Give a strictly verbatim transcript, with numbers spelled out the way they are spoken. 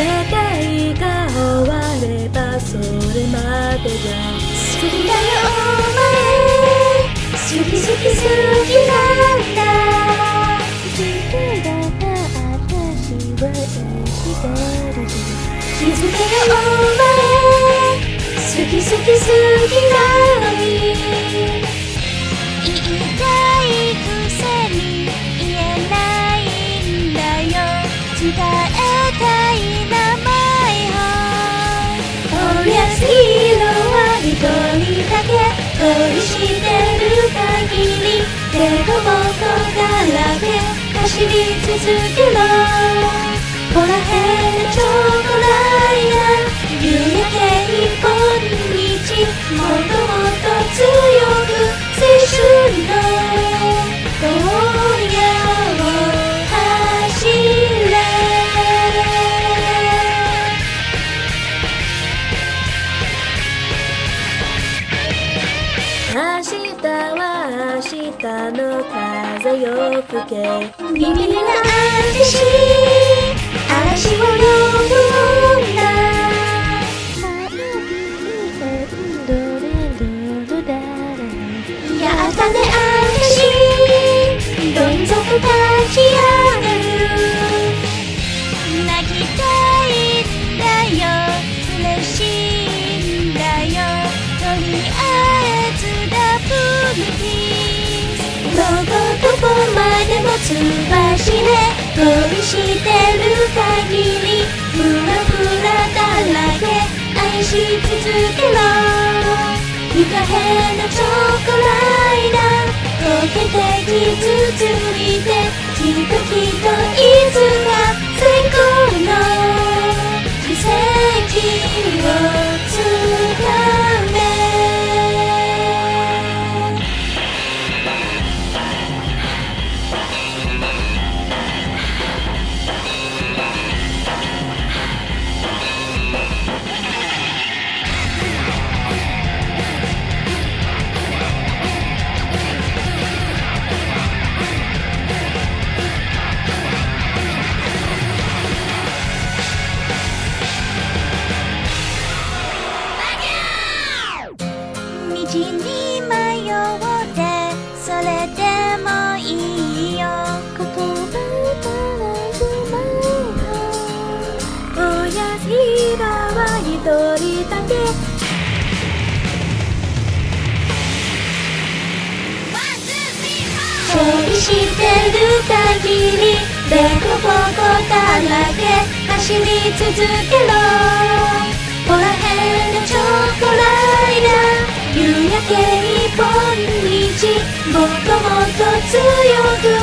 世界が終わればそれまでじゃ好きだよお前好き好き好きなんだ好きだが私は生きてるぞ気づけよお前好き好き好きなのに言いたいくせに言えないんだよ伝えたい名前をおやすいのは一人だけ恋してる限りでこぼこだらけ走り続けろほらへんチョコライダー夕焼け一本道もっともっと強く青春の荒野を走れ明日は明日の風よ吹けビビりな嵐嵐を呼ぶんだやったね嵐どん底立ち上がる泣きたいんだよ嬉しいんだよとりあえずダブルピースどこどこまでもつばしで恋してる限りふらふらだらけ愛し続けろ行かへんのチョコライダー溶けて傷ついてきっときっといつか最高の奇跡をつかめ道に迷ってそれでもいいよ言葉足らずまいおやひらは一人だけ恋してる限りでこぼこだらけ走り続けろほらへんのチョコライダー夕焼け一本道もっともっと強く